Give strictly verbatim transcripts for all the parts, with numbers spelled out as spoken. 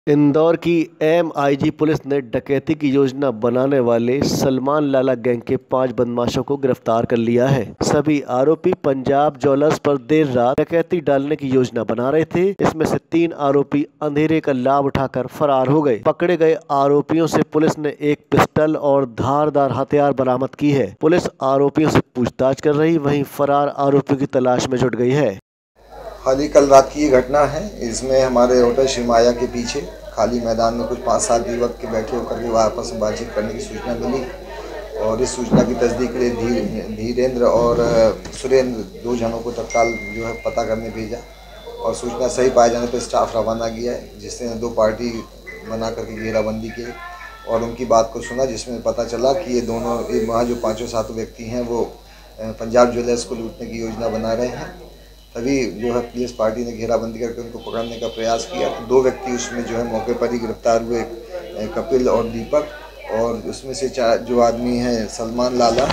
इंदौर की एम आई जी पुलिस ने डकैती की योजना बनाने वाले सलमान लाला गैंग के पांच बदमाशों को गिरफ्तार कर लिया है। सभी आरोपी पंजाब ज्वेलर्स पर देर रात डकैती डालने की योजना बना रहे थे। इसमें से तीन आरोपी अंधेरे का लाभ उठाकर फरार हो गए। पकड़े गए आरोपियों से पुलिस ने एक पिस्टल और धारदार हथियार बरामद की है। पुलिस आरोपियों से पूछताछ कर रही, वहीं फरार आरोपियों की तलाश में जुट गई है। हाल ही कल रात की ये घटना है। इसमें हमारे होटल श्रीमाया के पीछे खाली मैदान में कुछ पाँच सात युवक के बैठे होकर के वहाँ आपस में बातचीत करने की सूचना मिली और इस सूचना की तस्दीक के लिए धी धीरेन्द्र और सुरेंद्र दो जनों को तत्काल जो है पता करने भेजा और सूचना सही पाए जाने पर स्टाफ रवाना किया है, जिसने दो पार्टी बना करके घेराबंदी की और उनकी बात को सुना, जिसमें पता चला कि ये दोनों वहाँ जो पाँचों सातों व्यक्ति हैं वो पंजाब ज्वेलर्स को लूटने की योजना बना रहे हैं। तभी जो है पुलिस पार्टी ने घेराबंदी करके उनको पकड़ने का प्रयास किया तो दो व्यक्ति उसमें जो है मौके पर ही गिरफ्तार हुए, कपिल और दीपक। और उसमें से चार जो आदमी हैं सलमान लाला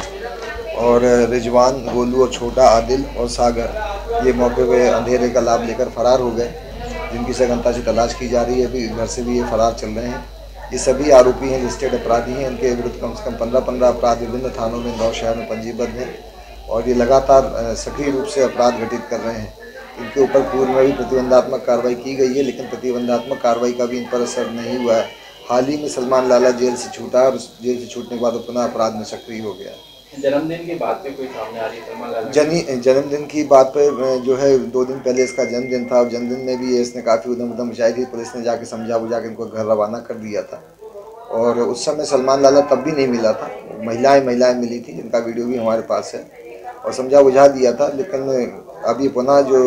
और रिजवान, गोलू और छोटा, आदिल और सागर, ये मौके पे अंधेरे का लाभ लेकर फरार हो गए, जिनकी सघनता से तलाश की जा रही है। अभी घर से भी ये फरार चल रहे हैं। ये सभी आरोपी हैं, लिस्टेड अपराधी हैं। इनके विरुद्ध कम से कम पंद्रह पंद्रह अपराध विभिन्न थानों में इंदौर शहर में पंजीबद्ध हैं और ये लगातार सक्रिय रूप से अपराध घटित कर रहे हैं। इनके ऊपर पूर्व में भी प्रतिबंधात्मक कार्रवाई की गई है, लेकिन प्रतिबंधात्मक कार्रवाई का भी इन पर असर नहीं हुआ है। हाल ही में सलमान लाला जेल से छूटा और जेल से छूटने के बाद पुनः अपराध में सक्रिय हो गया। जन्मदिन की बात पे कोई सामने आ रही है सलमान लाला? जनी जन्मदिन की बात पे जो है दो दिन पहले इसका जन्मदिन था और जन्मदिन में भी इसने काफ़ी उधम उधम मचाई थी। पुलिस ने जाके समझा बुझा के इनको घर रवाना कर दिया था और उस समय सलमान लाला तब भी नहीं मिला था। महिलाएं महिलाएं मिली थी, जिनका वीडियो भी हमारे पास है, और समझा बुझा दिया था। लेकिन अभी पुनः जो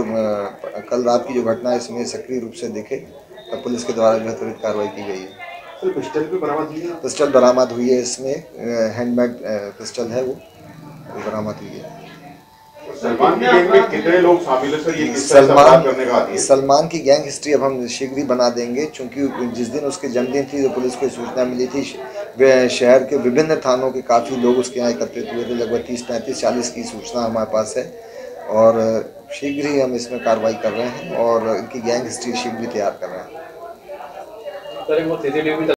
कल रात की जो घटना है इसमें सक्रिय रूप से दिखे तब पुलिस के द्वारा जो है त्वरित कार्रवाई की गई है। तो पिस्टल भी बरामद हुई है? पिस्टल बरामद हुई है, इसमें हैंडमेड पिस्टल है, वो बरामद हुई है। सलमान की गैंग में कितने लोग शामिल हैं सर? ये किस सलमान करने का आती है? सलमान की गैंग हिस्ट्री अब हम शीघ्र ही बना देंगे, क्योंकि जिस दिन उसके जन्मदिन थी तो पुलिस को सूचना मिली थी। शहर के विभिन्न थानों के काफ़ी लोग उसके यहाँ एकत्रित हुए थे, लगभग तीस पैंतीस चालीस की सूचना हमारे पास है और शीघ्र ही हम इसमें कार्रवाई कर रहे हैं और इनकी गैंग हिस्ट्री शीघ्र ही तैयार कर रहे हैं।